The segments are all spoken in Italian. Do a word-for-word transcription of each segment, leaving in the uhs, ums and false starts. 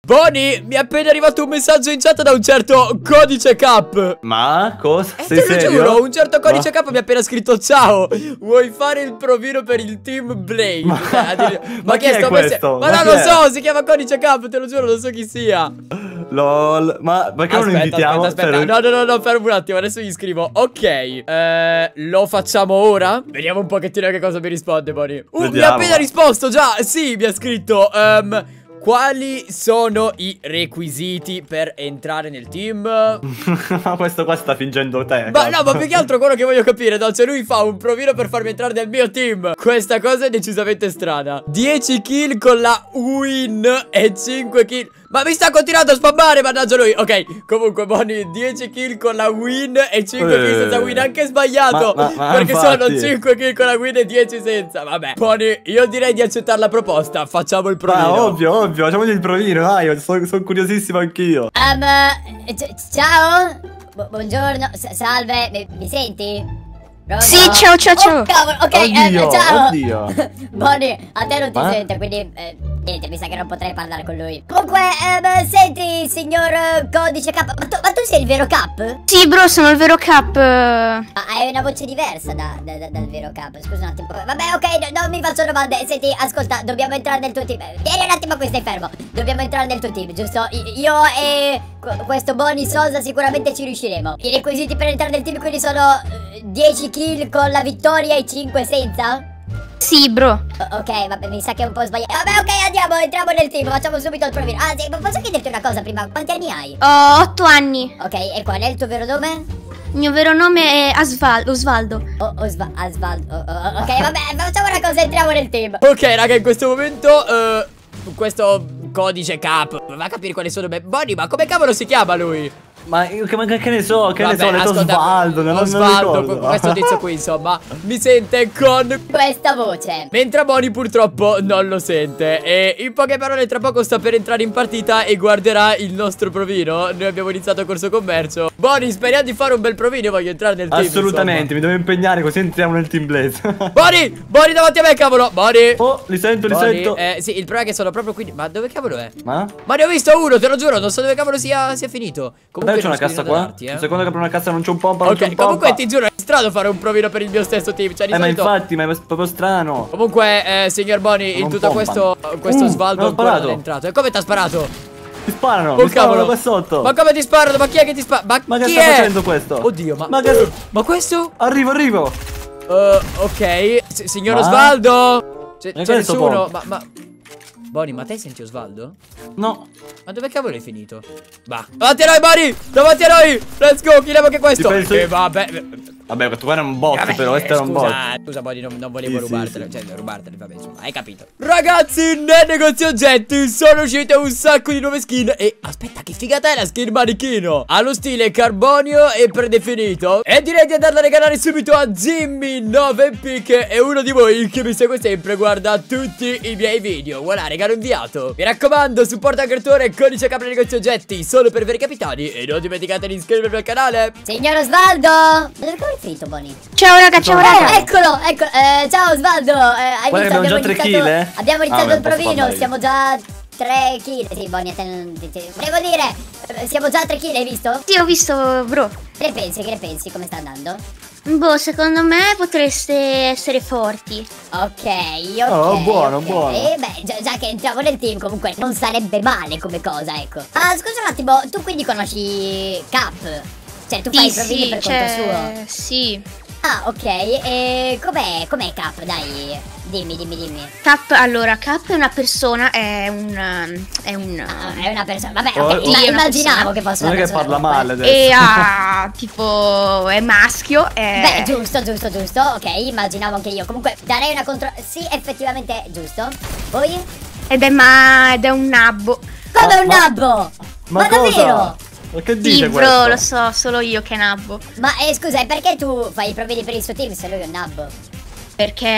Boni, mi è appena arrivato un messaggio in chat da un certo Codice Cap. Ma cosa? Eh, Sei te lo serio? giuro, un certo Codice Ma... Cap mi ha appena scritto: ciao, vuoi fare il provino per il team Blade? Ma, Eh, dire... ma, ma chi è sto questo? Ma, ma no, chi lo è? so, si chiama Codice Cap, te lo giuro, non so chi sia. Lol. Ma perché Aspetta, non lo invitiamo? aspetta, aspetta. Cioè, No, no, no, no, fermo un attimo, adesso gli scrivo. Ok, eh, lo facciamo ora? Vediamo un pochettino che cosa mi risponde, Boni. Uh, mi ha Vediamo. appena risposto già. Sì, mi ha scritto um, quali sono i requisiti per entrare nel team? Ma questo qua sta fingendo te. Ma no, ma più che altro quello che voglio capire, no? Cioè lui fa un provino per farmi entrare nel mio team. Questa cosa è decisamente strana. dieci kill con la win e cinque kill. Ma mi sta continuando a spammare, mannaggia lui. Ok, comunque Boni, dieci kill con la win e cinque eh, kill senza win. Anche sbagliato, ma, ma, ma perché infatti. sono cinque kill con la win e dieci senza. Vabbè, Boni, io direi di accettare la proposta. Facciamo il provino. Ma ovvio, ovvio, facciamogli il provino, dai, sono son curiosissimo anch'io. Um, eh, ciao. Bu- buongiorno, S- salve, mi, mi senti? Pronto? Sì, ciao, ciao, ciao. Oh, cavolo, ok, Oddio, eh, ciao. oddio. Bonnie, a te non ti Ma? sente, quindi eh, niente, mi sa che non potrei parlare con lui. Comunque, ehm, senti, signor eh, Codice Cap, ma tu, ma tu sei il vero Cap? Sì, bro, sono il vero Cap. Ma hai una voce diversa da, da- da- dal vero Cap, scusa un attimo. Vabbè, ok, no- non mi faccio domande. Senti, ascolta, dobbiamo entrare nel tuo team. Vieni un attimo qui, stai fermo. Dobbiamo entrare nel tuo team, giusto? I- io e qu- questo Bonnie Sosa sicuramente ci riusciremo. I requisiti per entrare nel team quindi sono eh, dieci kill con la vittoria e cinque senza? Sì, bro. O- ok, vabbè, mi sa che è un po' sbagliato. Vabbè, ok, andiamo, entriamo nel team, facciamo subito il provino. Ah, sì, ma posso chiederti una cosa prima? Quanti anni hai? Ho otto anni. Ok, e qual è il tuo vero nome? Il mio vero nome è Asval Osvaldo. Oh, Osva- Asvaldo. Oh, oh, ok, vabbè, facciamo una cosa, entriamo nel team. Ok, raga, in questo momento eh, questo Codice Cap va a capire quali sono. Boni, ma come cavolo si chiama lui? Ma io che, ma che ne so, che Vabbè, ne so, ho detto ascolta, Osvaldo, non, non Osvaldo, ricordo. questo tizio qui, insomma, mi sente con... Questa voce. Mentre Boni purtroppo non lo sente. E in poche parole tra poco sta per entrare in partita e guarderà il nostro provino. Noi abbiamo iniziato corso commercio. Boni, speriamo di fare un bel provino. Io voglio entrare nel team, Assolutamente, mi devo impegnare così entriamo nel team Blaze. Boni, Boni davanti a me, cavolo. Boni. Oh, li sento, li Boni, sento. eh, sì, il problema è che sono proprio qui. Ma dove cavolo è? Ma? Ma ne ho visto uno, te lo giuro, non so dove cavolo sia, sia finito. Dai, c'è non una cassa screenino qua. da darti, eh. Un secondo che apro una cassa, non c'è un pompa, non c'è Ok, un pompa. comunque ti giuro, è strano fare un provino per il mio stesso team. Cioè, di Eh, ma solito... infatti, ma è proprio strano. Comunque, eh, signor Boni, in Non tutto pompano. questo, questo Uh, Svaldo mi ha ancora non sparato. è entrato. E come ti ha sparato? Ti sparano, Oh, mi sparano cavolo. qua sotto. Ma come ti sparano? Ma chi è che ti spara? Ma, Ma che chi sta è? facendo questo? Oddio, ma... Ma che... Ma questo? Arrivo, arrivo. Uh, ok, S- signor Ma? Osvaldo? C'è Ma c'è che è sto nessuno? po'? Ma, ma... Boni, ma te senti Osvaldo? No. Ma dove cavolo è finito? Va. Davanti a noi, Boni! Davanti a noi! Let's go, chiediamo anche questo. Ti penso- E vabbè. Vabbè, questo qua era un bot, Vabbè, però questo era un scusa, bot. Scusa, Boni, non, non volevo Sì, sì, rubartele. sì. Cioè, rubartele, vabbè, insomma, hai capito. Ragazzi, nel negozio oggetti sono uscite un sacco di nuove skin. E aspetta, che figata è la skin manichino! Ha lo stile carbonio e predefinito. E direi di andarla a regalare subito a Jimmy nove P, che è uno di voi che mi segue sempre, guarda tutti i miei video. Voilà, regalo inviato. Mi raccomando, supporta il creatore, codice capra negozio oggetti, solo per veri capitani. E non dimenticate di iscrivervi al canale. Signor Osvaldo. Ma dove cavolo è finito, Bonnie? Ciao raga, ciao Eh, raga. eccolo, eccolo. Eh, ciao Osvaldo. Eh, hai Guarda, iniziato- abbiamo già tre iniziato- kill, eh? Abbiamo Ah, iniziato beh, il un po' provino, sbagliato. siamo già tre kill. Sì, Bonnie, a te non ti- ti- volevo dire, eh, siamo già a tre kill, hai visto? Sì, ho visto, bro. Che ne pensi, che ne pensi, come sta andando? Boh, secondo me potreste essere forti. Ok, ok. Oh, buono, ok. buono. Eh, beh, già, già che entriamo nel team comunque non sarebbe male come cosa, ecco. Ah, scusa un attimo, tu quindi conosci Cap? Cioè, tu fai i Sì, provini sì, per conto cioè, suo? sì. Ah, ok, e com'è, com'è Cap? Dai, dimmi, dimmi, dimmi. Cap, allora, Cap è una persona, è un... È un... Ah, è una persona, vabbè, Oh, ok, oh. imma- Sì, è una immaginavo persona. che fosse Non è una che persona parla comunque. male adesso. E ha, tipo, è maschio, è... Beh, giusto, giusto, giusto, ok, immaginavo anche io. Comunque, darei una contro... Sì, effettivamente è giusto. Poi? Ed è ma... ed è un nabbo. Come Ma- un ma- nabbo? Ma, Ma cosa? davvero? Ma che Sì, dice bro, questo? lo so, solo io che nabbo. Ma eh, scusa, e perché tu fai i provini per il suo team se lui è un nabbo? Perché...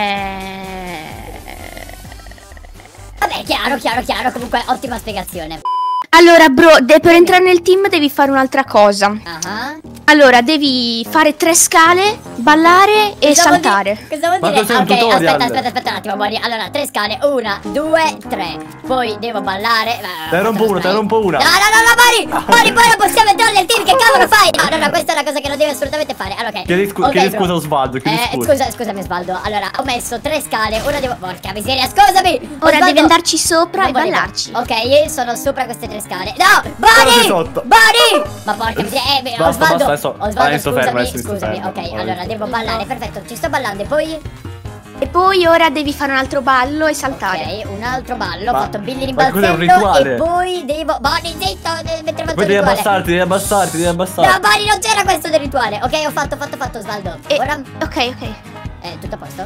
Vabbè, chiaro, chiaro, chiaro, comunque ottima spiegazione. Allora, bro, de- per entrare nel team devi fare un'altra cosa. Ah, Allora, devi fare tre scale ballare e Cosa vuol saltare. dire- Cosa vuol Ma dire? cos'è un Ok, tutorial? aspetta, aspetta, aspetta un attimo, Bonnie. Allora, tre scale, una, due, tre. Poi devo ballare. Te ne rompo una, te ne rompo una. No, no, no, no, Bonnie! Bonnie, poi non possiamo entrare nel team, che cavolo fai? No, no, no, questa è una cosa che non devi assolutamente fare. Allora, ok. Chiedi scu- Ok, chiedi bro. scusa a Osvaldo, chiedi Eh, scusa. scusa, scusami Osvaldo. Allora, ho messo tre scale, una devo. Porca miseria, scusami! Ora Osvaldo, devi andarci sopra non e volevo. ballarci. Ok, sono sopra queste tre scale. No! Guarda Bonnie! sotto. Bonnie! Ma porca miseria, eh, beh, Basta, Osvaldo. basta, adesso- Osvaldo, adesso fermo, scusami, adesso mi sto scusami. fermo. Ok, Vai. allora devo ballare, perfetto, ci sto ballando e poi. E poi ora devi fare un altro ballo e saltare. Ok, un altro ballo, ho Ma- fatto Billy ma cos'è un rimbalzello rituale? e poi devo. Bonnie, zitto, mentre faccio il Poi devi rituale. abbassarti, devi abbassarti, devi abbassarti. No, Bonnie, non c'era questo del rituale. Ok, ho fatto, ho fatto, ho fatto, Osvaldo. E- Ora. Ok, ok. Eh, tutto a posto?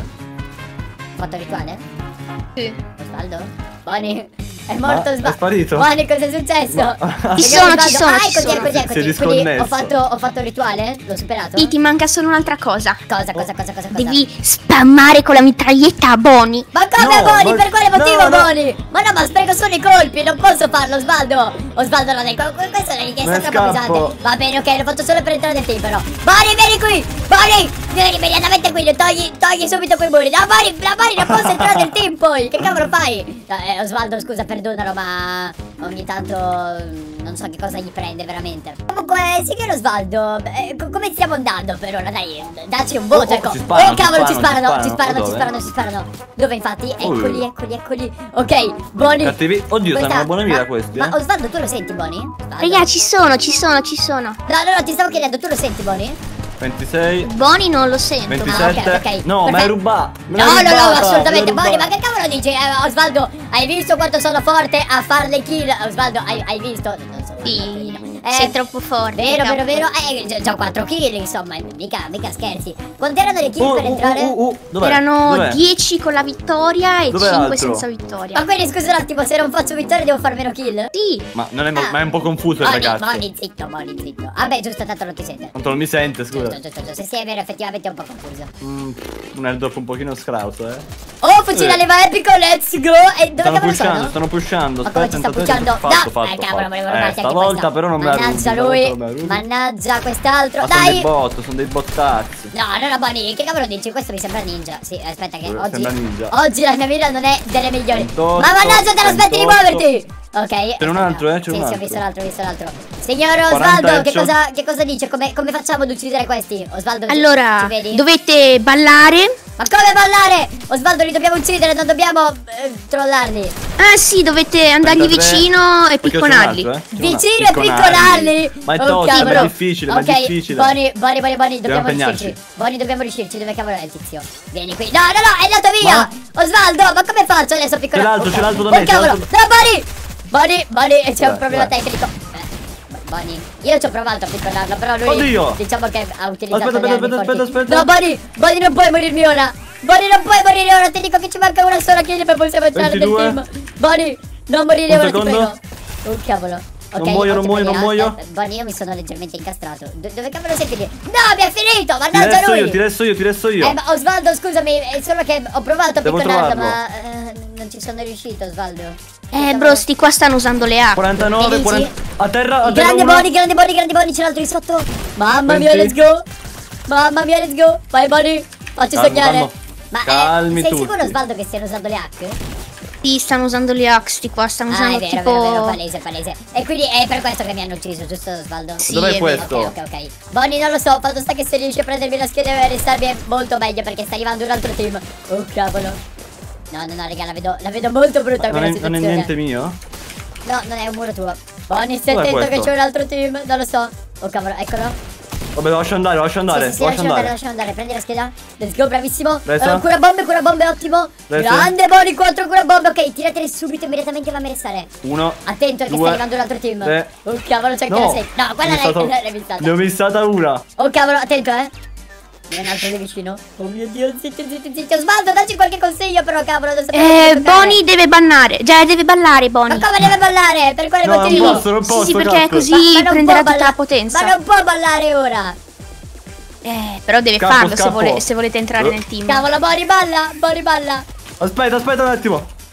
Ho fatto il rituale? Sì. Osvaldo? Bonnie? È morto Ma Osvaldo. è sparito? Bonnie, cosa è successo? Ma- Vediamo Ci sono, Osvaldo. ci sono, Ah, ci eccoti, sono. eccoti, Si è eccoti. Quindi disconnesso. ho fatto, ho fatto il rituale? L'ho superato? Sì, ti manca solo un'altra cosa. Cosa, cosa, cosa, cosa, cosa? Devi spammare con la mitraglietta a Bonnie. Ma come No, Bonnie? ma- Per quale motivo no, no. Bonnie? Ma no, ma spreco solo i colpi, non posso farlo, Osvaldo. Osvaldo non è. que- Questa è una richiesta Me troppo scappo. pesante. Va bene, ok, lo faccio solo per entrare nel team, però. Bonnie, vieni qui! Bonnie! Vieni immediatamente qui, togli, togli subito quei muri. No, Bonnie, la Bonnie non posso entrare nel team poi. Che cavolo fai? No, eh, Osvaldo, scusa, perdonalo, ma ogni tanto mm, non so che cosa gli prende veramente. Comunque, signor Osvaldo, eh, co- come stiamo andando per ora? Dai, dacci un voto, Oh, oh, ecco. ci sparano, Eh, cavolo, ci ci sparano, sparano, ci ci sparano. sparano, ci Dove? sparano, ci sparano. Dove infatti? Oh. Eccoli, eccoli, eccoli. Ok, Bonnie. Cattivi- Oddio, Questa- stanno una buona mira ma- questi, Ma eh. Osvaldo, tu lo senti, Bonnie? Osvaldo? Raga, ci sono, ci sono, ci sono. No, no, no, ti stavo chiedendo, tu lo senti, Bonnie? ventisei, Bonnie non lo sento. ma- ventisette. ok, ok, No, ma è perfetto. rubato. No, no, no, assolutamente. Bonnie, ma che cavolo dici? Eh, Osvaldo, hai visto quanto sono forte a fare le kill? Osvaldo, hai, hai visto? Non so, Sì, Eh, sei troppo forte. Vero, troppo vero, vero. forte. Eh, già- già quattro kill, insomma, mica, mica scherzi. Quanto erano le kill Uh, per uh, entrare? uh, uh, uh. Dov'è? Erano Dov'è? dieci con la vittoria e Dov'è cinque l'altro? senza vittoria. Ma quindi scusa un attimo, se non faccio vittoria devo fare meno kill? Sì. Ma non è, mo- Ah. ma è un po' confuso il Bonnie, ragazzo. Bonnie, zitto, Bonnie, zitto. Vabbè, giusto, tanto non ti sente. Tanto non mi sente, Giusto, scusa. giusto, giusto. Se sì, è vero, effettivamente è un po' confuso. Mm, un airdrop un pochino scrauso, eh. Oh, fucile Eh. leva epico, let's go! E dove Stanno cavolo pushando, sono? stanno pushando. Ma come ci sta pushando? Fatto, No! fatto, eh, cavolo, fatto. volevo Eh, rubarti anche stavolta questa. però non me la rubi, Mannaggia stavolta lui, non me la rubi. mannaggia quest'altro. Ma sono dei Dai! bot, sono dei bottazzi. No, no, no, Bonnie, che cavolo dici? Questo mi sembra ninja. Sì, aspetta che Eh, oggi sembra ninja. oggi la mia mira non è delle migliori. ventotto, Ma mannaggia, te lo aspetti di ventotto. muoverti! Ok. C'è un altro, eh, c'è sì, un Sì, ho altro. visto l'altro, ho visto l'altro. Signor quaranta Osvaldo, che headshot. cosa, che cosa dice? Come, come facciamo ad uccidere questi? Osvaldo, ci- Allora, ci vedi? dovete ballare. Ma come ballare? Osvaldo, li dobbiamo uccidere, non dobbiamo eh, trollarli. Ah sì, dovete andargli trentatré. vicino e Perché c'è un picconarli. altro, eh? C'è un Vicino altro. e picconarli. Ma è Oh, tosto, cavolo. ma è difficile, ma è Ok, difficile. Bonnie, Bonnie, Bonnie, Bonnie, dobbiamo impegnarci. riuscirci. Bonnie, dobbiamo riuscirci. Dove cavolo è il tizio? Vieni qui. No, no, no, è andato via. Osvaldo, ma come faccio adesso a picconare? l'altro, Oh, c'è l'altro da oh, me, c'è cavolo. l'altro- No, Bonnie. Bonnie, Bonnie, c'è un Dov'è, problema dov'è? tecnico. Eh, Bonnie, io ci ho provato a picconarlo, però lui Oddio. diciamo che ha utilizzato Aspetta, le armi aspetta, aspetta, forti. aspetta. No, Bonnie, Bonnie, non puoi morirmi ora. Bonnie, non puoi morire ora. Ti dico che ci manca una sola kill e possiamo entrare nel ventidue. team. Bonnie, non morire Un ora, secondo. ti prego. Oh, cavolo. Ok, Non muoio, ok, non muoio, non Bonnie, muoio. aspetta, Bonnie, io mi sono leggermente incastrato. Do- dove cavolo siete lì? No, mi ha finito! Ti Mannaggia resto lui! io, ti resto io, ti resto io. Eh, ma Osvaldo, scusami, è solo che ho provato a Devo picconarlo, trovarlo. ma eh, non ci sono riuscito, Osvaldo. Eh, bro, sti qua stanno usando le acque. quarantanove, Dici? quaranta. A terra, a terra. Grande uno. Bonnie, grande Bonnie, grande Bonnie, c'è l'altro di sotto. Mamma mia, venti. let's go. Mamma mia, let's go. Vai, Bonnie, facci Calmo, sognare. calmo. Ma eh, Calmi sei tutti. sicuro, Osvaldo, che stiano usando le hack? Sì, stanno usando le axe, sti qua stanno Ah, usando è vero, tipo... vero, vero, palese, palese. E quindi è per questo che mi hanno ucciso, giusto, Osvaldo? Sì, Dov'è è questo? Ok, ok, ok. Bonnie, non lo so, fatto sta che se riesci a prendermi la scheda e restarmi è molto meglio perché sta arrivando un altro team. Oh, cavolo. No, no, no, raga, la vedo, la vedo molto brutta Non quella è, situazione. non è niente mio? No, non è un muro tuo. Bonnie, stai Dov'è attento che questo? c'è un altro team, non lo so. Oh, cavolo, eccolo. Vabbè, lo lascio andare, lo lascio andare, Sì, sì, sì, lo lascio lascialo andare, andare. lascialo andare, prendi la scheda. Let's go, bravissimo. Resta. Eh, cura bombe, cura bombe, ottimo. Resta. Grande Bonnie, quattro cura bombe. Ok, tiratele subito, immediatamente, fammi restare. Uno. Attento che due, sta arrivando un altro team. tre. Oh cavolo, c'è No, ancora sei. No, quella ne ho l'hai stato- l'hai missata. Ne ho missata una. Oh cavolo, attento, eh. C'è un altro lì vicino. Oh mio dio, zitto, zitto, zitto. Osvaldo, dacci qualche consiglio però, cavolo. Non sapevo Eh, come giocare. Bonnie deve bannare. Cioè, deve ballare, Ma Bonnie. come deve ballare? Per quale No, non motivo? posso, non posso. Sì, sì, perché calcolo. così Ma- ma non prenderà può tutta balla- la potenza. Ma non può ballare ora. Eh, però deve Scappo, farlo se, scappo. vuole- se volete entrare Eh. nel team. Cavolo, Bonnie balla, Bonnie balla. Aspetta, aspetta un attimo.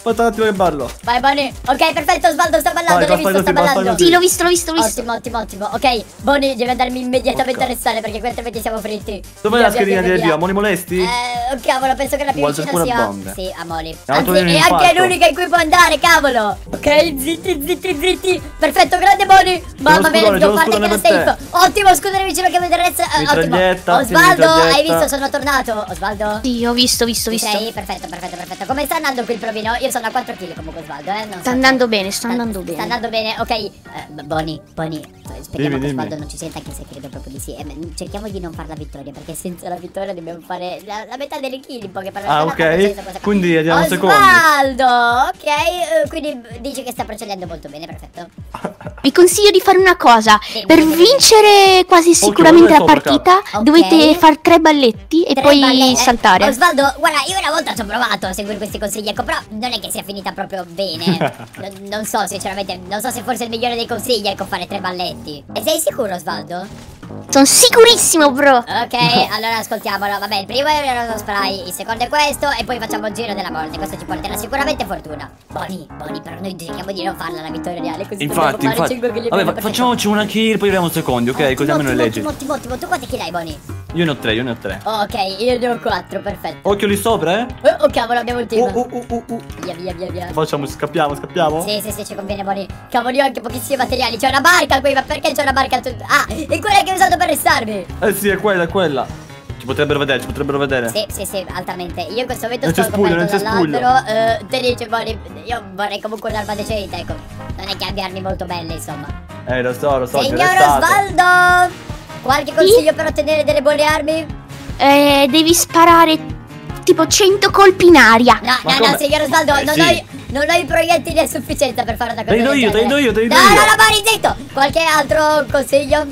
Aspetta un attimo che ballo. Vai, Bonnie. Ok, perfetto, Osvaldo sta ballando. Vai, L'hai basta visto, sta così, basta ballando. così. Sì, l'ho visto, l'ho visto, l'ho visto. Ottimo, ottimo, ottimo. Ok, Bonnie, devi andarmi immediatamente Ok. a arrestare perché qui altrimenti siamo fritti. Dov'è Via, la via, schedina via, di via. Dio? Moni molesti? Eh, cavolo, penso che la più Vuoi vicina alcune sia. bombe? Sì, a Moli. Ah, Anzi, tu vieni è in anche infarto. l'unica in cui può andare, cavolo. Ok, zitti, zitti, zitti. Perfetto, grande Moli. Mamma mia, scudone, c'è devo lo farti scudone anche la per safe. Ottimo, scudere vicino che mi interessa. Eh, ottimo. Mitraglietta, sì, Osvaldo, hai mitraglietta. visto? Sono tornato. Osvaldo? Sì, ho visto, visto, Ci visto. sei? Perfetto, perfetto, perfetto. Come sta andando qui il provino? Io sono a quattro chili comunque, Osvaldo, eh. Non so Sta te. andando bene, sta andando bene. Sta andando bene, ok. Eh, Bonnie, Bonnie, speriamo Dimmi, che dimmi. Osvaldo non ci senta, anche se credo proprio di sì. Eh, ma cerchiamo di non fare la vittoria, perché senza la vittoria dobbiamo fare la, la metà delle kill, in poche parole. Ah, Non ha ok. tanto senso questa cosa. Quindi andiamo secondi. Osvaldo, ok. eh, quindi dici che sta procedendo molto bene, perfetto. Vi consiglio di fare una cosa. Dimmi, Per dimmi, dimmi. vincere quasi sicuramente la dove sto, partita Ok. dovete fare tre balletti e Tre poi balle- eh, saltare. Osvaldo, guarda, io una volta ci ho provato a seguire questi consigli, ecco, però non è che sia finita proprio bene. non, non so, sinceramente, non so se forse è il migliore dei consigli, ecco, fare tre balletti. E sei sicuro, Osvaldo? Sono sicurissimo, bro. Ok, allora ascoltiamolo. Vabbè, il primo è lo spray, il secondo è questo e poi facciamo il giro della morte. Questo ci porterà sicuramente fortuna. Bonnie, Bonnie, però noi cerchiamo di non farla la vittoria reale, così Infatti, dobbiamo fare infatti. cinque kill Vabbè, prima, fa- perfetto. facciamoci una kill, poi vediamo secondi, ok? Ottimo, Così almeno è ottimo, legge. ottimo, ottimo, ottimo. Tu quanti kill hai, Bonnie? Io ne ho tre, io ne ho tre. Ok, io ne ho quattro, perfetto. Occhio lì sopra, eh? Oh, oh, cavolo, abbiamo il team. Uh, uh, uh, uh, uh. Via, via, via, via. Facciamo, scappiamo, scappiamo. Sì, sì, sì, ci conviene, Bonnie. Cavolo, io ho anche pochissimi materiali. C'è una barca qui, ma perché c'è una barca? tu- Ah, è quella che hai usato per restarmi. Eh sì, è quella, è quella. Ci potrebbero vedere, ci potrebbero vedere. Sì, sì, sì, altamente. Io in questo momento Non c'è sto spuglio, non coperto c'è spuglio. dall'albero. Eh, te dici, Bonnie, io vorrei comunque un'arma decente, ecco. Non è che abbia armi molto belle, insomma. Eh, lo so, lo so, ti ho Signor restato. Osvaldo! Qualche consiglio per ottenere delle buone armi? Eh, devi sparare tipo cento colpi in aria. No, Ma no, come? no, signor Osvaldo, Eh, non, sì. ho, i- non ho i proiettili a sufficienza per fare una cosa Te li do del io, te li genere. do io, te li do No, io. no, no, Bonnie, zitto! Qualche altro consiglio?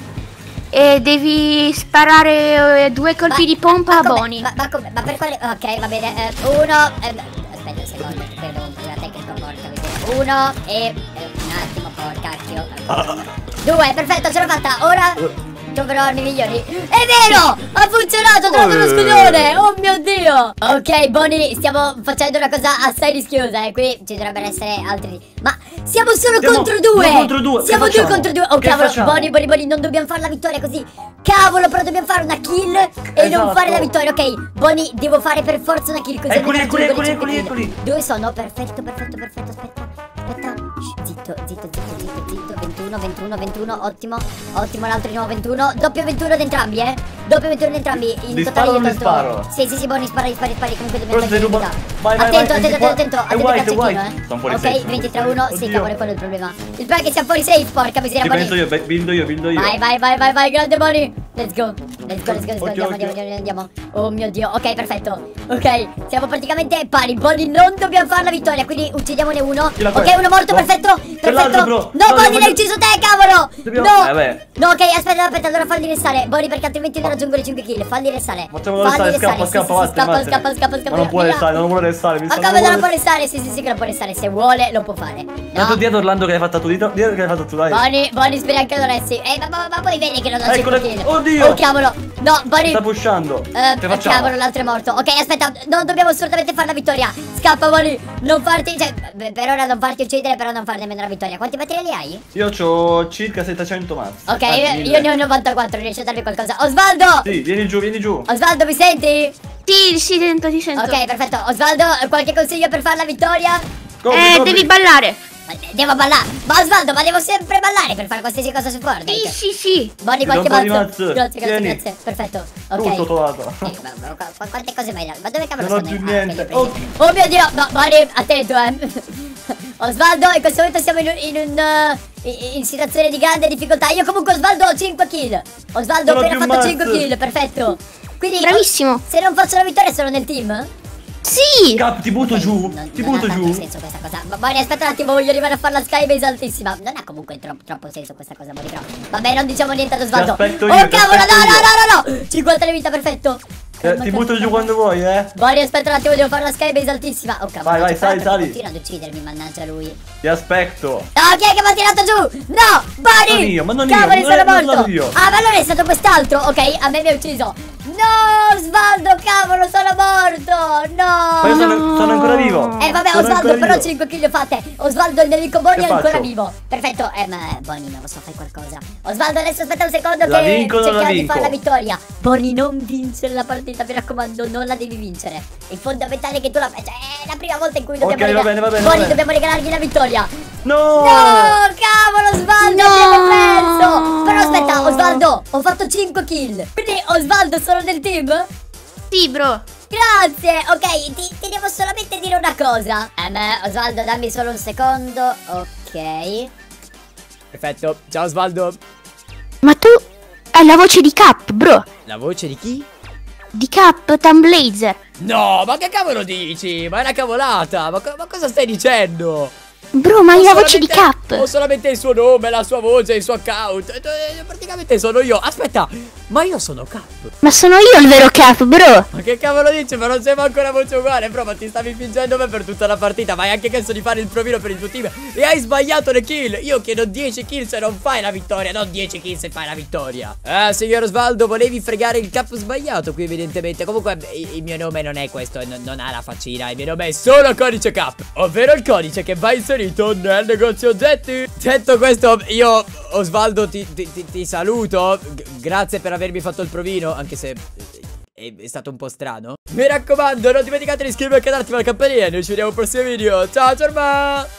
E devi sparare eh, due colpi Ma- di pompa ma a come- Bonnie. Ma, ma come? Ma per quale? Ok, va bene. eh, uno. eh, aspetta un secondo, vedo una tecnica, porca miseria. Uno e. eh, un attimo, porca cacchio. Due, perfetto, ce l'ho fatta. Ora troverò armi migliori. È vero! Ha funzionato! Ho trovato uno Eh. scudone! Oh mio Dio! Ok, Bonnie, stiamo facendo una cosa assai rischiosa. E qui ci dovrebbero essere altri. Ma siamo solo Siamo contro due! due contro due, che Siamo due facciamo? contro due. Oh Che cavolo, facciamo? Bonnie, Bonnie, Bonnie, non dobbiamo fare la vittoria così. Cavolo, però dobbiamo fare una kill e non Esatto. fare la vittoria. Ok, Bonnie, devo fare per forza una kill così. Eccoli, almeno eccoli, raggiungo le eccoli, cinque eccoli, kill. Dove sono? Perfetto, perfetto, perfetto. Aspetta, aspetta. Shh, zitto, zitto, zitto, zitto, zitto. ventuno, ventuno, ventuno. Ottimo, ottimo. L'altro di nuovo ventuno. Doppio ventuno da entrambi, eh. Doppio ventuno da entrambi. In Li totale sparo o io non li tolto- sparo? Sì, sì, sì, Bonnie, spara, spari, spari. Comunque dobbiamo Però se mettere ruba- in vai, vai, Attento, vai, attento, qua- attento, è attento. white, è Attento, white. eh. Sono fuori Ok, safe. ventitré a uno. Sì, Oddio. cavolo, quello è il problema. Il problema è che siamo fuori safe, porca miseria, Ci Bonnie. penso io, beh, bindo io, bindo io. Vai, vai, vai, vai, vai, grande Bonnie. Let's go. Let's go, let's go, let's go. Occhio, Andiamo, andiamo, occhio. andiamo, andiamo. Oh mio Dio. Ok, perfetto. Ok, siamo praticamente pari. Bonnie, non dobbiamo fare la vittoria, quindi uccidiamone uno. Chi l'ha Ok, preso? uno morto, No. perfetto. C'è l'altro, Perfetto. bro. No, No, Bonnie, dobbiamo- l'hai ucciso te, cavolo. Dobbiamo- No. Eh, beh. No, ok, aspetta, aspetta, allora falli restare. Bonnie, perché altrimenti non raggiungo le cinque kill. Falli restare. Facciamolo Falli restare, scappa, sì, sì, scappa, sì, vattene, scappa, vattene. scappa, scappa, scappa. Ma non può via. restare, non vuole restare. mi Ma sa- come non non vuole- può restare? Sì, sì, sì che lo può restare. Se vuole, lo può fare. Tanto No. dietro Orlando che hai fatto tu, dietro dietro che hai fatto tu, dai. Bonnie, Bonnie, speri anche lo resti. Eh, ma, ma, ma poi vedi che non ho Eccolo, cinque kill. oddio. Oh, cavolo. No, Bonnie. Sta pushando. Eh, Che facciamo? cavolo, l'altro è morto. Ok, aspetta, non dobbiamo assolutamente fare la vittoria. Scappa, Bonnie. Non farti. Cioè, beh, per ora non farti uccidere, però non fare nemmeno la vittoria. Quanti materiali hai? Io ho circa settecento mazzi. Ok, Anzi, io, mille. io ne ho novantaquattro. Riesci a darmi qualcosa? Osvaldo! Sì, vieni giù, vieni giù. Osvaldo, mi senti? Sì, sì, sento, ti sento. Ok, perfetto. Osvaldo, qualche consiglio per fare la vittoria? Corri, eh, corri. devi ballare. Ma Devo ballare. Ma Osvaldo, ma devo sempre ballare per fare qualsiasi cosa su Fortnite. Sì, sì, sì. Bonnie, Ti do qualche un po' di mazzo. mazzo. Grazie, grazie, Tieni. grazie. Perfetto. Ok. Tutto trovato. Eh, ma- ma- ma- Quante cose mai là? Ma dove cavolo Non ho sono? più Ah, niente. ok, prendi. Oh mio Dio, no, Bonnie, attento, eh. Osvaldo, in questo momento siamo in, un- in un uh, in, in situazione di grande difficoltà. Io comunque Osvaldo ho cinque kill. Osvaldo ha Non ho appena più fatto mazzo. cinque kill, perfetto. Quindi Bravissimo. se non faccio la vittoria sono nel team? Sì. Cap, ti butto Ok, giù. non, Ti non butto ha tanto giù. senso questa cosa. Ma Bonnie, aspetta un attimo, voglio arrivare a fare la skybase altissima. Non ha comunque tro troppo senso questa cosa, Bonnie, però. Vabbè, non diciamo niente ad Osvaldo. aspetto Oh io, ti cavolo, no, aspetto no, io. no, no, no. cinquanta di vita, perfetto. Eh, Calma, ti calma, butto giù calma. quando vuoi, eh. Bonnie, aspetta un attimo, devo fare la skybase altissima. Oh cavolo, Vai, vai, c'è quello sali, che sali. continua ad uccidermi, mannaggia lui. Ti aspetto. No, chi è che mi ha tirato giù? No, Bari! io, ma non io, Cavoli, non sono è- non morto! sono io. Ah, ma allora è stato quest'altro! Ok, a me mi ha ucciso! No, Osvaldo, cavolo, sono morto! No! Ma io sono, sono ancora vivo. Eh vabbè Sono Osvaldo, ancora però vivo. cinque kill le ho fatte. Osvaldo, il nemico Bonnie Che è ancora faccio? vivo. Perfetto. Eh ma Bonnie non lo so, fai qualcosa. Osvaldo, adesso aspetta un secondo La che vinco o non la cerchiamo di vinco? fare la vittoria. Bonnie, non vincere la partita, mi raccomando, non la devi vincere. È fondamentale che tu la faccia. È la prima volta in cui dobbiamo Ok, va rega- bene, va bene, Bonnie, va bene. dobbiamo regalargli la vittoria. No! No, cavolo, Osvaldo, No! abbiamo perso. Però aspetta, Osvaldo, ho fatto cinque kill. Quindi Osvaldo sono nel team? Sì, bro. Grazie, ok, ti, ti devo solamente dire una cosa. Eh beh, Osvaldo, dammi solo un secondo. Ok. Perfetto. Ciao Osvaldo. Ma tu hai la voce di Cap, bro. La voce di chi? Di Cap Tumblazer. No, ma che cavolo dici? Ma è una cavolata. Ma, co- ma cosa stai dicendo? Bro, ma hai Ho la voce di solamente- Cap. Ho solamente il suo nome, la sua voce, il suo account. E- e- Praticamente sono io. Aspetta, ma io sono Cap. Ma sono io il vero Cap, bro. Ma che cavolo dici? Ma non sembra ancora voce uguale, bro. Ma ti stavi fingendo me per tutta la partita. Ma hai anche chiesto di fare il provino per il tuo team. E hai sbagliato le kill. Io chiedo dieci kill se non fai la vittoria. Non dieci kill se fai la vittoria. Eh, signor Osvaldo, volevi fregare il cap sbagliato qui, evidentemente. Comunque, il il mio nome non è questo. Non, non ha la faccina. Il mio nome è solo codice cap. Ovvero il codice che va inserito nel negozio oggetti. Detto questo, io, Osvaldo, ti, ti, ti, ti saluto. G- grazie per avermi fatto il provino. Anche se è, è stato un po' strano. Mi raccomando, non dimenticate di iscrivervi al canale, attivare la campanella. Noi ci vediamo al prossimo video. Ciao, ciao.